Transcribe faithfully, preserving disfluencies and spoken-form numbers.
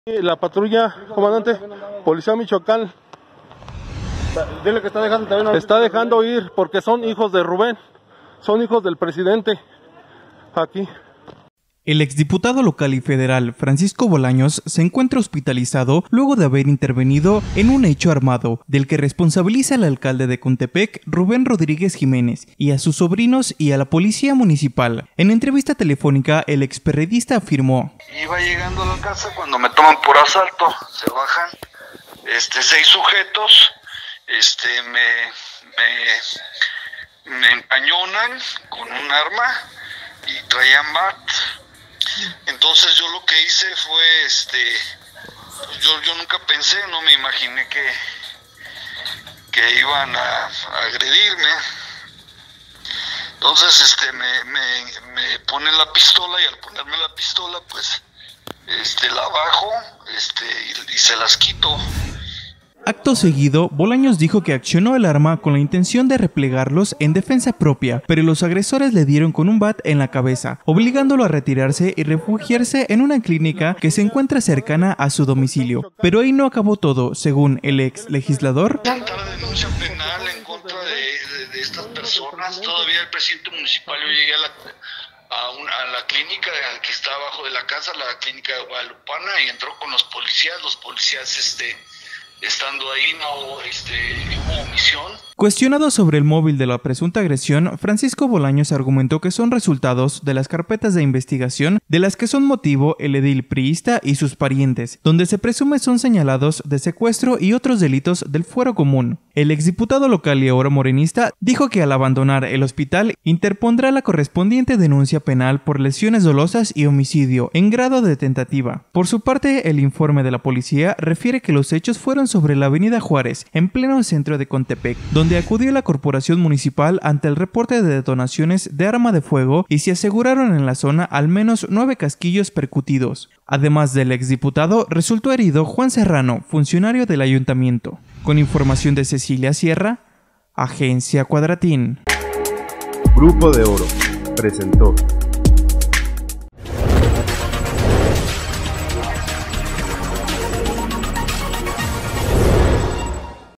La patrulla, comandante, Policía Michoacán, dile que está dejando también está dejando ir porque son hijos de Rubén, son hijos del presidente. Aquí. El exdiputado local y federal Francisco Bolaños se encuentra hospitalizado luego de haber intervenido en un hecho armado del que responsabiliza al alcalde de Contepec, Rubén Rodríguez Jiménez, y a sus sobrinos y a la policía municipal. En entrevista telefónica, el experredista afirmó: iba llegando a la casa cuando me toman por asalto, se bajan este, seis sujetos, este, me, me, me encañonan con un arma y traían bat. Entonces yo lo que hice fue, este, yo, yo nunca pensé, no me imaginé que, que iban a, a agredirme. Entonces, este, me, me, me ponen la pistola y al ponerme la pistola, pues, este, la bajo, este, y, y se las quito. Acto seguido, Bolaños dijo que accionó el arma con la intención de replegarlos en defensa propia, pero los agresores le dieron con un bat en la cabeza, obligándolo a retirarse y refugiarse en una clínica que se encuentra cercana a su domicilio. Pero ahí no acabó todo, según el ex legislador. Presentar denuncia penal en contra de, de, de estas personas. Todavía el presidente municipal, yo llegué a la, a, una, a la clínica que está abajo de la casa, la clínica de Guadalupana, y entró con los policías. Los policías, este... estando ahí no este, hubo omisión. Cuestionado sobre el móvil de la presunta agresión, Francisco Bolaños argumentó que son resultados de las carpetas de investigación de las que son motivo el edil priista y sus parientes, donde se presume son señalados de secuestro y otros delitos del fuero común. El exdiputado local y ahora morenista dijo que al abandonar el hospital interpondrá la correspondiente denuncia penal por lesiones dolosas y homicidio en grado de tentativa. Por su parte, el informe de la policía refiere que los hechos fueron sobre la avenida Juárez, en pleno centro de Contepec, donde acudió la corporación municipal ante el reporte de detonaciones de arma de fuego y se aseguraron en la zona al menos nueve casquillos percutidos. Además del exdiputado, resultó herido Juan Serrano, funcionario del ayuntamiento. Con información de Cecilia Sierra, Agencia Cuadratín. Grupo de Oro presentó